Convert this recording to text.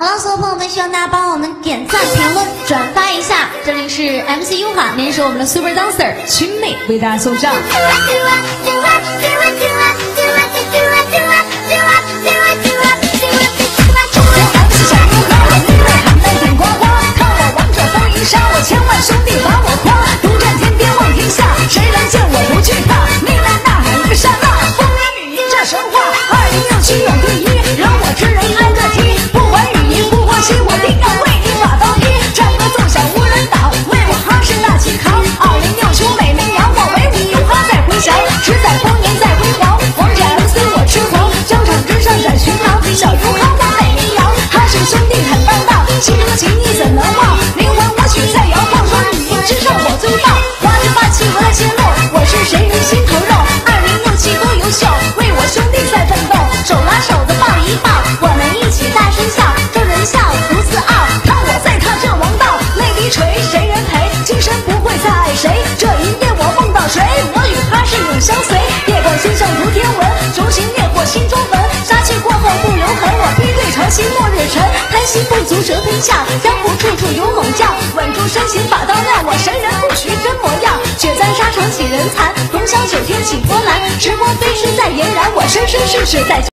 好了，所有朋友们，希望大家帮我们点赞、评论、转发一下。这里是 MC 优哈联手我们的 Super Dancer 群美为大家送上。 千万兄弟把我夸，独占天边望天下，谁来见我不惧怕？命来呐喊一个刹那，风言语音这神话，2067有第一，让我知人挨个踢，不管语音不欢喜，我定要为你把刀劈，战歌奏响无人挡，为我哈是大旗扛，2067美名扬，我为你有哈在回响，十载光年在辉煌，王者 MC 我痴狂，疆场之上展寻常，小猪康我美名扬，哈是兄弟很担当，心中情谊怎能忘？灵魂我取在遥望，说语音之上我最棒，花之霸气我来揭露，我是谁人心头肉，2067多优秀，为我兄弟在奋斗，手拉手的抱一抱，我们一起大声笑，众人笑不自傲，看我在踏这王道，泪滴垂谁人陪，今生不会再爱谁，这一夜我梦到谁，我与他是永相随，夜光星象如天文，雄心烈火心中焚，杀气过后不留痕，我披对长心末日沉，贪心不足蛇吞象，江湖处处有猛将，稳住身形把刀亮，我神人不徐真模样，血战沙场起人残，龙翔九天起波澜，时光飞逝在俨然，我生生世世在